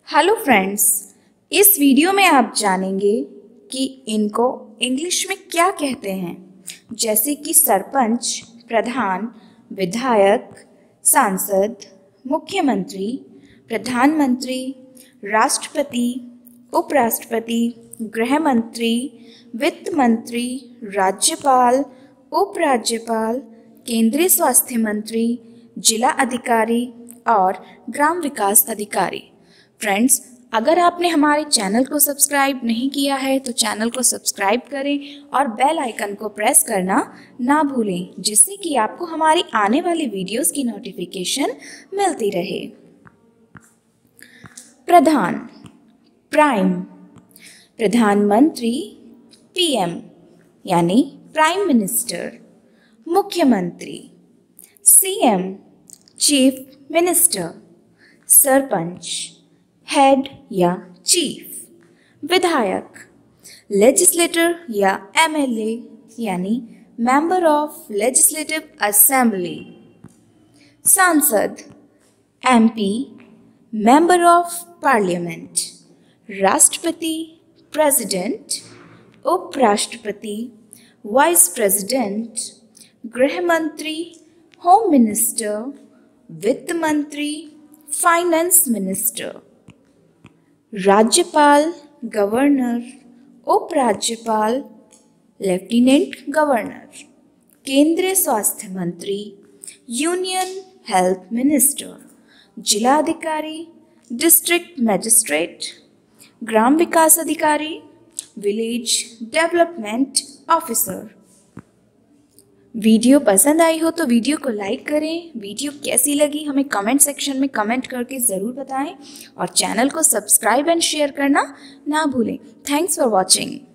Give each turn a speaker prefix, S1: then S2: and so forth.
S1: Hello friends, इस video में आप जानेंगे कि इनको इंग्लिश में क्या कहते हैं, जैसे कि सरपंच, प्रधान, विधायक, सांसद, मुख्यमंत्री, प्रधानमंत्री, राष्ट्रपति, उपराष्ट्रपति, गृह मंत्री, वित्त मंत्री, राज्यपाल, उपराज्यपाल, केंद्रीय स्वास्थ्य मंत्री, जिला अधिकारी और ग्राम विकास अधिकारी। फ्रेंड्स, अगर आपने हमारे चैनल को सब्सक्राइब नहीं किया है तो चैनल को सब्सक्राइब करें और बेल आइकन को प्रेस करना ना भूलें, जिससे कि आपको हमारी आने वाली वीडियोस की नोटिफिकेशन मिलती रहे। प्रधान, प्राइम, प्रधानमंत्री, पीएम यानी प्राइम मिनिस्टर, मुख्यमंत्री, CM, chief minister, sarpanch, head या चीफ, विधायक, लेजिस्लेटर या एमएलए यानी मेंबर ऑफ लेजिस्लेटिव असेंबली, सांसद, एमपी, मेंबर ऑफ पार्लियामेंट, राष्ट्रपति, प्रेसिडेंट, उपराष्ट्रपति, वाइस प्रेसिडेंट, गृह मंत्री, होम मिनिस्टर, वित्त मंत्री, फाइनेंस मिनिस्टर, राज्यपाल, गवर्नर, उपराज्यपाल, लेफ्टिनेंट गवर्नर, केंद्रीय स्वास्थ्य मंत्री, यूनियन हेल्थ मिनिस्टर, जिला अधिकारी, डिस्ट्रिक्ट मजिस्ट्रेट, ग्राम विकास अधिकारी, विलेज डेवलपमेंट ऑफिसर। वीडियो पसंद आई हो तो वीडियो को लाइक करें। वीडियो कैसी लगी हमें कमेंट सेक्शन में कमेंट करके ज़रूर बताएं और चैनल को सब्सक्राइब एंड शेयर करना ना भूलें। Thanks for watching.